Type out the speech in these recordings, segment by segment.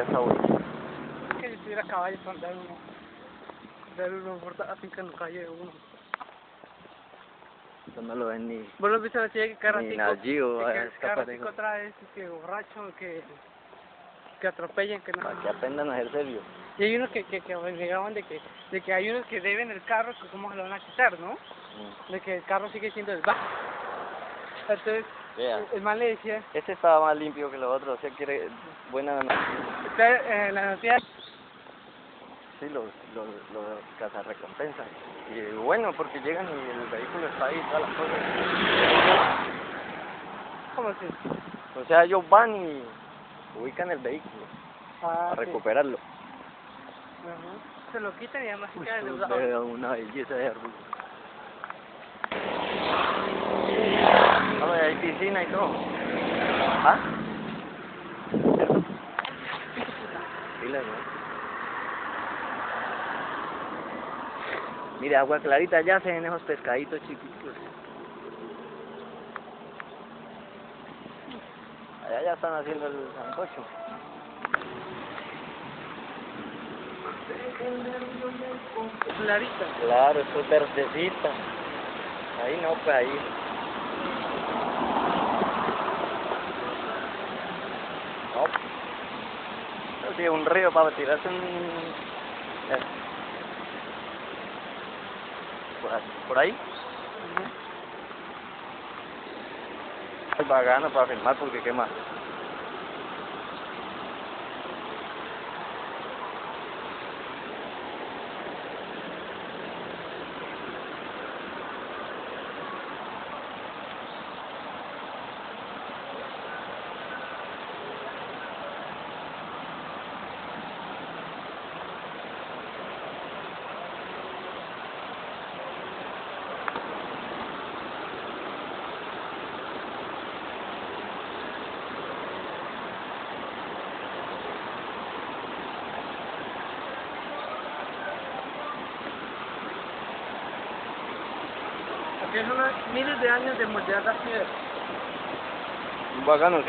está bonito. Que si tuviera caballos para dar uno por la finca en la calle uno. Eso no lo ven ni... Vos lo viste así que carratico, Nalgio, que es capaz de... carratico otra vez, que borracho, que atropellen, que no. Para que aprendan a ser serios. Y hay unos que negaban de que hay unos que deben el carro, que cómo se lo van a quitar, ¿no? De que el carro sigue siendo el bajo. Entonces, Vea. el man le decía, Este estaba más limpio que los otros, o sea, quiere buena... la noticia, Sí, los cazarrecompensas. Y bueno, porque llegan y el vehículo está ahí, todas las cosas. ¿cómo así? O sea, ellos van y ubican el vehículo a Sí. recuperarlo. Ajá. Se lo quitan y además se queda Eso endeudado. es una belleza de árbol. A ver, hay piscina y todo. ¿Ah? Pila, ¿no? Mire, agua clarita, ya se ven esos pescaditos chiquitos. Allá ya están haciendo el sancocho. Clarita. Claro, esto es verdecita. Ahí no, pues ahí. No. Eso sí, un río para tirarse un... Por ahí. Es bacano para filmar porque qué más. Porque son miles de años de moldear las piedras. Bacano, ¿sí?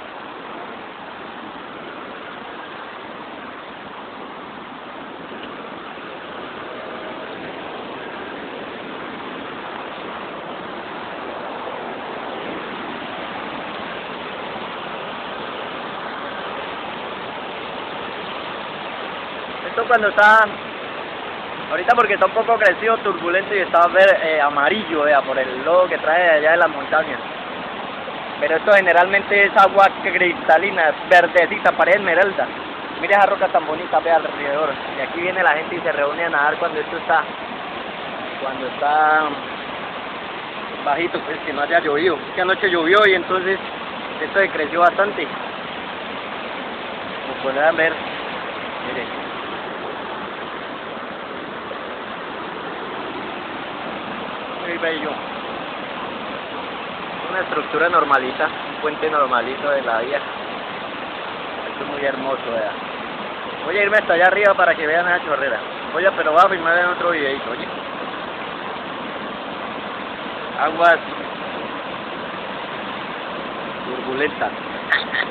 Esto cuando está... Ahorita porque está un poco crecido, turbulento y está amarillo, por el lodo que trae de allá de las montañas. Pero esto generalmente es agua cristalina, verdecita, parece esmeralda. Mira esa roca tan bonita, vea alrededor. Y aquí viene la gente y se reúne a nadar cuando esto está... Cuando está bajito, pues que no haya llovido. Que anoche llovió y entonces esto se creció bastante. Como podrán ver, miren. Muy bello. Una estructura normalita, un puente normalito de la vía. Esto es muy hermoso, vea. Voy a irme hasta allá arriba para que vean esa chorrera. Oye, pero voy a filmar en otro videito, oye. Aguas turbulentas.